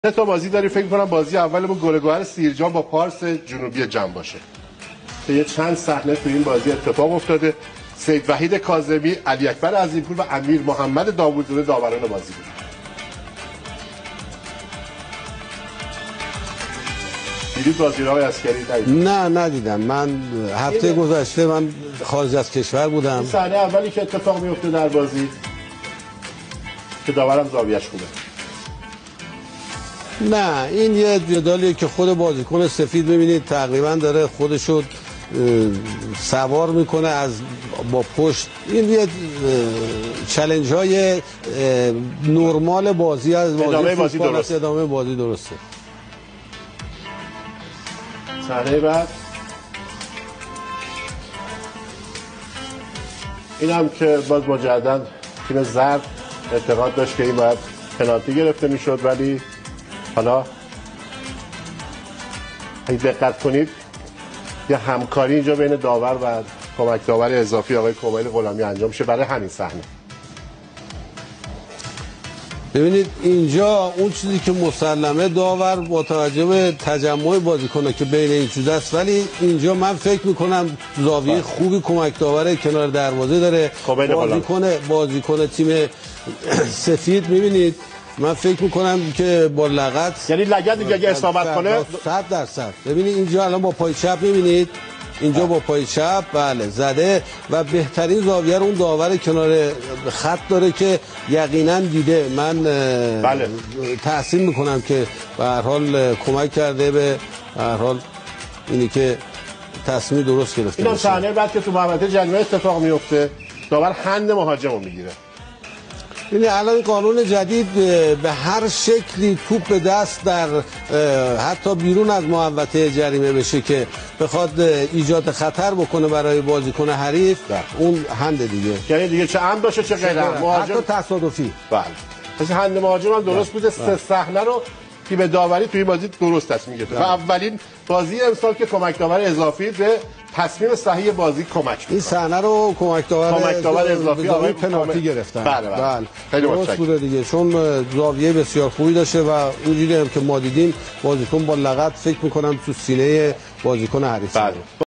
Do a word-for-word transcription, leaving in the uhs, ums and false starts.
سه تا بازی داری، فکر کنم بازی اولمون گلگهر سیرجان با پارس جنوبی جم باشه که یه چند صحنه تو این بازی اتفاق افتاده. سید وحید کاظمی، علی اکبر عظیمپور و امیر محمد داوودزاده داوران بازی بود. دیدید بازی رو عسکری؟ نه ندیدم. من هفته گذشته من خارج از کشور بودم. این صحنه اولی که اتفاق میفته در بازی که داورم زاویه‌اش خوبه. نه این یه جدالیه که خود بازیکن سفید می‌بینید تقریبا داره خودشو سوار میکنه از با پشت. این یه چالش های نرمال بازی از بازی ادامه بازی درسته. ادامه بازی درسته. صحنه بعد این هم که باز مجددا تیم زرد اعتقاد داشت که این باید پنالتی گرفته میشد، ولی حالا اگه دقت کنید یه همکاری اینجا بین داور و کمک داور اضافی آقای کمیل غلامی انجام میشه برای همین صحنه. ببینید اینجا اون چیزی که مسلمه داور با توجه به تجمع بازیکن‌ها که بین این چیز است، ولی اینجا من فکر میکنم زاویه بله. خوبی کمک داور کنار دروازه داره. بازیکن بازیکن تیم سفید میبینید من فکر میکنم که با لغت، یعنی لگد دیگه اگه اصابت کنه صد درصد. ببینید اینجا الان با پای چپ میبینید اینجا با پای چپ بله زده و بهترین زاویه رو اون داور کنار خط داره که یقینا دیده. من بله. تحسین میکنم که به هر حال کمک کرده، به هر حال اینی که تصمیم درست گرفته. اینا صحنه بعد که تو محوطه جریمه اتفاق میفته داور هند مهاجمو میگیره. یعنی الان قانون جدید به هر شکلی توپ به دست در حتی بیرون از محوطه جریمه بشه که بخواد ایجاد خطر بکنه برای بازیکن حریف ده. اون هند دیگه، یعنی دیگه چه عمد باشه چه غیر عمد، مهاجم حتی تصادفی. بله مثل هند مهاجم هم درست بوده. سه صحنه رو تیم داوری توی بازی درست تصمیم گرفت و اولین بازی امسال که کمک داور اضافی به تصمیم صحیح بازی کمک می‌کنه. این صحنه رو کمک داور کمک داور اضافی آقای پنالتی گرفتن. بله بله خیلی متشکرم دیگه، چون زاویه بسیار خوبی داشته و اونجوری هم که ما دیدیم بازیکن با لغت فکر می‌کنم تو سینه بازیکن حریف. بله.